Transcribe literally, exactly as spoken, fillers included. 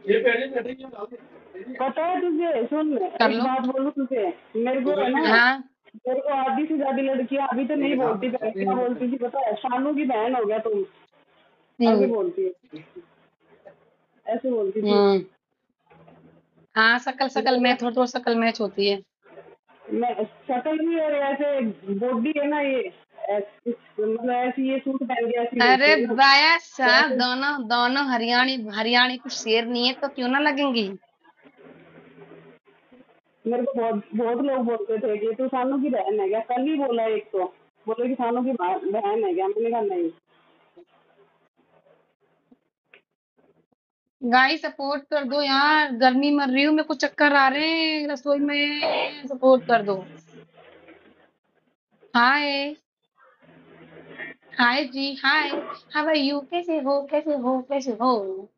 पता है तुझे, सुन कर एक लो। बात बोलूं तुझे, मेरे को है ना, हाँ। मेरे को आधी से ज्यादा लड़कियां अभी तो नहीं बोलती, पहले क्या बोलती थी पता है, शानू की बहन हो गया तुम, आगे हम्म। बोलती है, ऐसे बोलती थी। हम्म। हाँ, शकल शकल में मेरा थोड़ी थोड़ी शकल मैच होती है। मैं शक्ल भी और ऐसे बॉडी है ना ये, ऐस- इस- मतलब ऐसी ये सूट पहन के ऐसी लगती अरे है ना, बाया साहब, वैसे दोनों दोनों हरियाणी हरियाणी कुछ शेर नहीं है तो क्यों ना लगेंगी। मेरे को बहुत बहुत लोग बोलते थे कि तू सानू की बहन है क्या, कल ही बोला एक तो, बोले कि सानू की बा- बहन है क्या, मैंने कहा नहीं। गाइस सपोर्ट कर दो यार, गर्मी मर रही हूँ, मेरे को चक्कर आ रहे हैं रसोई में, सपोर्ट कर दो। हाय। हाय जी हाय। हाउ आर यू, कैसे हो कैसे हो कैसे हो।